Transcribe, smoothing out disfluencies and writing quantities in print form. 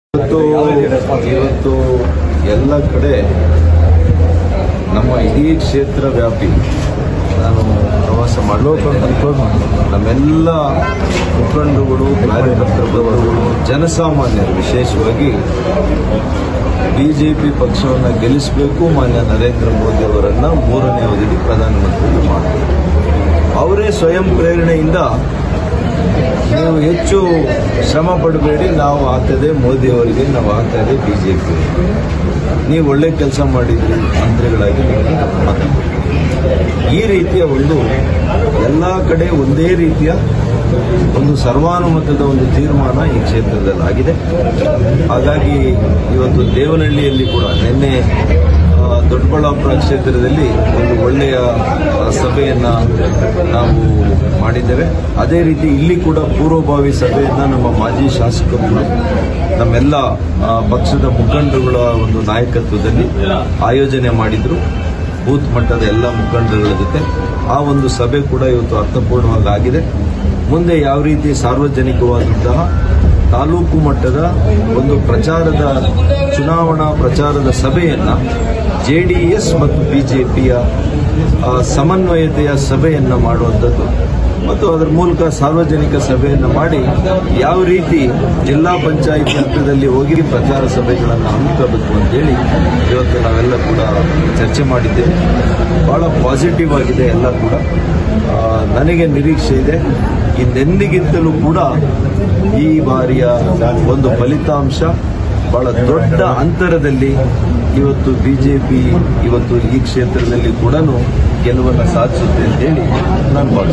ಇವತ್ತು ಎಲ್ಲ ಕಡೆ ನಮ್ಮ ಇಡೀ ಕ್ಷೇತ್ರ ವ್ಯಾಪಿ ನಾನು ಪ್ರವಾಸ ಮಾಡಬೇಕು. ನಮ್ಮೆಲ್ಲ ಮುಖಂಡರುಗಳು, ಕಾರ್ಯಕರ್ತರು, ಜನಸಾಮಾನ್ಯರು ವಿಶೇಷವಾಗಿ ಬಿಜೆಪಿ ಪಕ್ಷವನ್ನು ಗೆಲ್ಲಿಸಬೇಕು, ಮಾನ್ಯ ನರೇಂದ್ರ ಮೋದಿ ಅವರನ್ನ 3ನೇ ಅವಧಿಗೆ ಪ್ರಧಾನಮಂತ್ರಿ ಮಾಡಬೇಕು. ಅವರೇ ಸ್ವಯಂ ಪ್ರೇರಣೆಯಿಂದ ನೀವು ಹೆಚ್ಚು ಶ್ರಮ ಪಡಬೇಡಿ, ನಾವು ಆಗ್ತದೆ ಮೋದಿ ಅವರಿಗೆ, ನಾವು ಆಗ್ತದೆ ಬಿಜೆಪಿ, ನೀವು ಒಳ್ಳೆ ಕೆಲಸ ಮಾಡಿದ್ರಿ ಮಂತ್ರಿಗಳಾಗಿ ಮತ ಈ ರೀತಿಯ ಎಲ್ಲ ಕಡೆ ಒಂದೇ ರೀತಿಯ ಸರ್ವಾನುಮತದ ತೀರ್ಮಾನ ಈ ಕ್ಷೇತ್ರದಲ್ಲಿ ಆಗಿದೆ. ಹಾಗಾಗಿ ಇವತ್ತು ದೇವನಹಳ್ಳಿಯಲ್ಲಿ ಕೂಡ ನಿನ್ನೆ ದೊಡ್ಡಬಳ್ಳಾಪುರ ಕ್ಷೇತ್ರದಲ್ಲಿ ಒಳ್ಳೆಯ ಸಭೆಯನ್ನ ನಾವು ಮಾಡಿದ್ದೇವೆ. ಅದೇ ರೀತಿ ಇಲ್ಲಿ ಕೂಡ ಪೂರ್ವಭಾವಿ ಸಭೆಯನ್ನ ನಮ್ಮ ಮಾಜಿ ಶಾಸಕರು, ನಮ್ಮೆಲ್ಲ ಪಕ್ಷದ ಮುಖಂಡರುಗಳ ನಾಯಕತ್ವದಲ್ಲಿ ಆಯೋಜನೆ ಮಾಡಿದ್ರು. ಬೂತ್ ಮಟ್ಟದ ಎಲ್ಲ ಮುಖಂಡರುಗಳ ಜೊತೆ ಆ ಸಭೆ ಕೂಡ ಇವತ್ತು ಅರ್ಥಪೂರ್ಣವಾಗಿ ಆಗಿದೆ. ಮುಂದೆ ಯಾವ ರೀತಿ ಸಾರ್ವಜನಿಕವಾದಂತಹ ತಾಲೂಕು ಮಟ್ಟದ ಪ್ರಚಾರದ ಚುನಾವಣಾ ಪ್ರಚಾರದ ಸಭೆಯನ್ನ ಜೆಡಿಎಸ್ ಮತ್ತು ಬಿಜೆಪಿಯ ಸಮನ್ವಯತೆಯ ಸಭೆಯನ್ನ ಮಾಡುವಂಥದ್ದು ಮತ್ತು ಅದರ ಮೂಲಕ ಸಾರ್ವಜನಿಕ ಸಭೆಯನ್ನು ಮಾಡಿ ಯಾವ ರೀತಿ ಜಿಲ್ಲಾ ಪಂಚಾಯಿತಿ ಹಂತದಲ್ಲಿ ಹೋಗಿ ಪ್ರಚಾರ ಸಭೆಗಳನ್ನು ಹಮ್ಮಿಕೊಳ್ಳಬೇಕು ಅಂತೇಳಿ ಇವತ್ತು ನಾವೆಲ್ಲ ಕೂಡ ಚರ್ಚೆ ಮಾಡಿದ್ದೇವೆ. ಬಹಳ ಪಾಸಿಟಿವ್ ಆಗಿದೆ ಎಲ್ಲ ಕೂಡ. ನನಗೆ ನಿರೀಕ್ಷೆ ಇದೆ, ಇನ್ನೆಂದಿಗಿಂತಲೂ ಕೂಡ ಈ ಬಾರಿಯ ಫಲಿತಾಂಶ ಬಹಳ ದೊಡ್ಡ ಅಂತರದಲ್ಲಿ ಇವತ್ತು ಬಿಜೆಪಿ ಈ ಕ್ಷೇತ್ರದಲ್ಲಿ ಕೂಡ ಗೆಲುವನ್ನು ಸಾಧಿಸುತ್ತೆ ಅಂತೇಳಿ ನಾನು ಭಾವಿಸ್ತೇನೆ.